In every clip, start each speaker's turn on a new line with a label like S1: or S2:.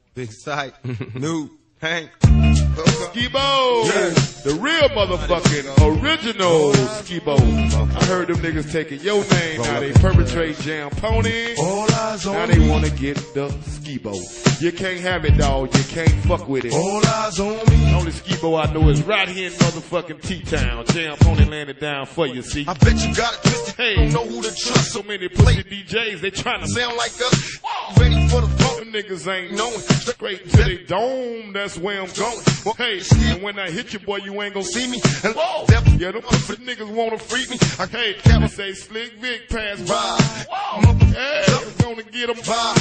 S1: Big Sight, New, Hank,
S2: Skibo, yes. The real motherfucking original Skibo. I heard them niggas taking your name, now they perpetrate Jam Pony. Now they wanna get the Skibo. You can't have it, dawg. You can't fuck with it.
S3: All eyes on me.
S2: Only Skibo I know is right here in motherfucking T-Town. Jam Pony landed down for you, see.
S3: I bet you got it twisted.
S2: Hey,
S3: don't know who to trust.
S2: So many pussy DJs, they trying to
S3: sound like us. Ready for the funk.
S2: Them niggas ain't knowing. Straight to the dome, that's where I'm going. Hey, and when I hit you, boy, you ain't gonna see me. And whoa, yeah, them pussy niggas wanna freak me. I can't say Slick Vic pass by. Hey, I'm gonna get them by.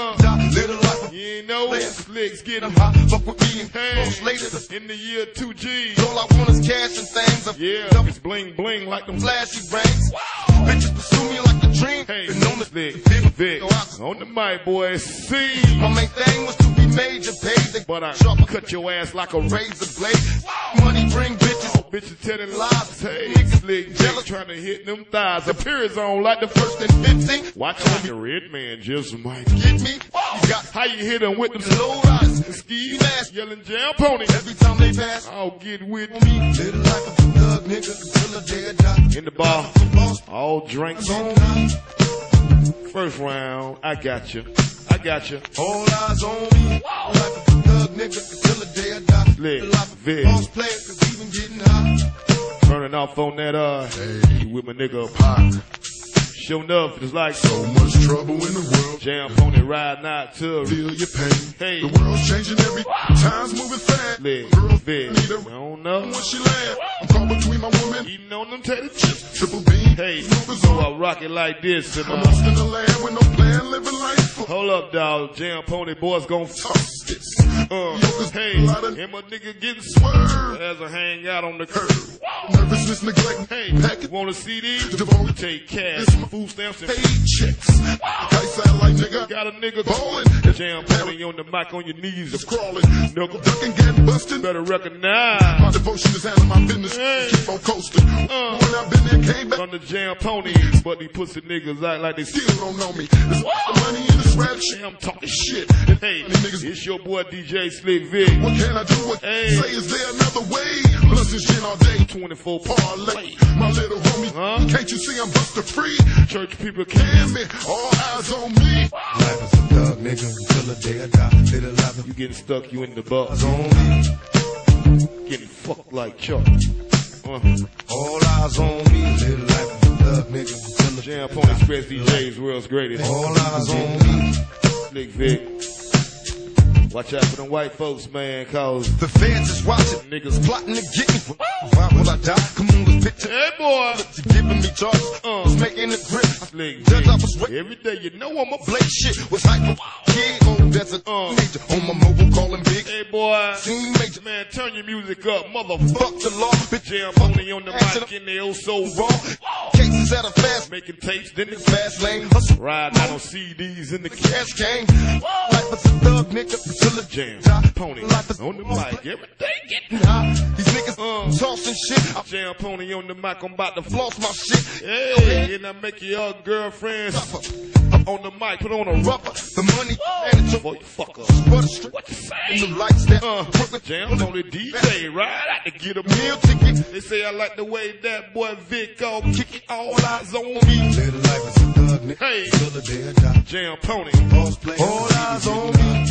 S2: You know, Slicks get them high.
S3: Fuck with me.
S2: Hey, in the year 2G.
S3: All I want is cash and things.
S2: Yeah, it's bling bling like them
S3: flashy rings. Bitches pursue me like a dream.
S2: Hey, on the Slick Vic, on the mic, boy, see.
S3: My main thing was to be major paid.
S2: But I cut your ass like a
S3: razor blade. Money bring bitches.
S2: Bitches telling lies. Hey, Slick jealous trying to hit them thighs. Appearance on like the first and 15. Watch out, the red man just might
S3: get me.
S2: How you hit them with them slow riders? Ski ass yelling Jam Pony.
S3: Every time they pass,
S2: I'll get with
S3: me. Little like a thug nigga until the day I die.
S2: In the bar, all drinks on. First round, I got you. I got you.
S3: All eyes on me. Like a thug nigga until the day I die.
S2: Slick Vic.
S3: Boss player, cause even getting high.
S2: Burning off on that, hey, with my nigga Pac. Sure enough, it's like
S3: so much trouble in the world.
S2: Jam Pony riding out to
S3: feel your pain.
S2: Hey,
S3: the world's changing every time's moving fast.
S2: Slick Vic. I don't know
S3: when she land. I'm caught between my woman.
S2: Eating on them tater chips.
S3: Triple B.
S2: Hey, so I rock it like this. And,
S3: I'm lost in the land with no plan, living life.
S2: Hold up, dawg. Jam Pony boys gon' toss this. Hey, and my nigga getting swerved as I hang out on the curb.
S3: Nervousness, neglect.
S2: Hey, want a CD? Take cash, food stamps, and
S3: paychecks. Satellite nigga.
S2: Got a nigga
S3: ballin'.
S2: Jam Pony on the mic on your knees.
S3: Just crawling. Knuckle ducking, getting busted.
S2: Better recognize.
S3: My devotion is handling my business. Hey. Keep on coasting. When I've been there, came back.
S2: On the Jam Pony, but these pussy niggas act like they
S3: still don't know me. There's the money in this rap shit.
S2: I'm talking shit. Hey, it's your boy DJ Slick Vic.
S3: What can I do? What say? Is there another way? Blunts and shit all day.
S2: 24
S3: parlay. My little homie, can't you see I'm buster free?
S2: Church people can't
S3: me. All eyes on me. Life is a thug, nigga, until the day I die. Little life.
S2: You getting stuck, you in the bus. Getting fucked like Chuck.
S3: All eyes on me. Little life is a thug, nigga, until the
S2: Jam Pony Express DJs, world's greatest.
S3: All eyes on me.
S2: Slick Vic. Watch out for them white folks, man, cause
S3: the fans is watching.
S2: Niggas
S3: plotting to get me. Why will I die? Come on, let's picture.
S2: Hey, boy.
S3: You giving me charges. Was making the grip.
S2: Slick
S3: Judge, I was
S2: every day, you know I'm a
S3: blade shit. Was hyper. Kid on desert. Major. On my mobile calling big.
S2: Hey, boy.
S3: Seen major.
S2: Man, turn your music up, motherfucker.
S3: Fuck the law.
S2: Bitch, Jam Pony on the mic in there, oh so
S3: raw. Cases at a fast.
S2: Making tapes, then the
S3: fast lane.
S2: Ride out on CDs in the
S3: cash game. Life is a thug, nigga. Until the
S2: Jam Pony on the mic every day getting
S3: high. These niggas tossing shit.
S2: Jam Pony on the mic, I'm about to
S3: floss my shit.
S2: Hey, and I make your girlfriends on the mic, put on a rubber.
S3: The money and it's
S2: boy, fuck up. What you say?
S3: The lights that
S2: Jam on the DJ, right out to get a
S3: meal ticket.
S2: They say I like the way that boy Vic all kick it, all eyes on me.
S3: Little life is a thug, nigga.
S2: Hey,
S3: till the day I die.
S2: Jam Pony,
S3: all eyes on me.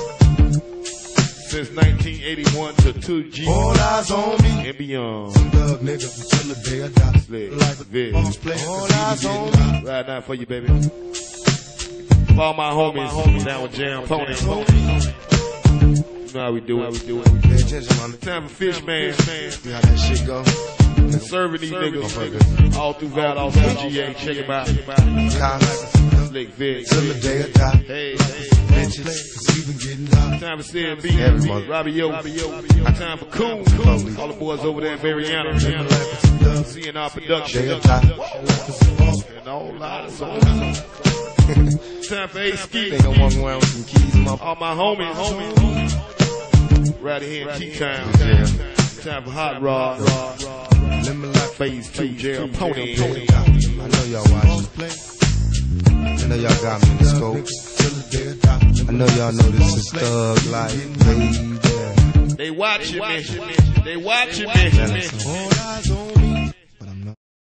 S2: Since 1981 to 2G.
S3: All eyes on me.
S2: And beyond.
S3: Thug nigga until the day I die.
S2: Slick Vic.
S3: All eyes on me.
S2: Right now for you, baby. For all my homies down with Jam Pony. You know how we do it.
S3: Pay attention, man.
S2: Time for Fish Man.
S3: See how that shit go.
S2: Serving these niggas all through Val, GA. Check him out. Slick Vic.
S3: Till the day I die.
S2: Hey.
S3: Time
S2: for CNB, Robbie O. Time for Cool. All the boys over there in Mariana. CNR Production. And all eyes on. Time for A-Ski. All my homies. Right here in T-Town. Time for Hot Rod. Phase 2, Jam Pony.
S3: I know y'all watching. I know y'all got me in the scope.
S1: I know y'all know this is Thug Life, baby.
S2: They watching me. They watching me.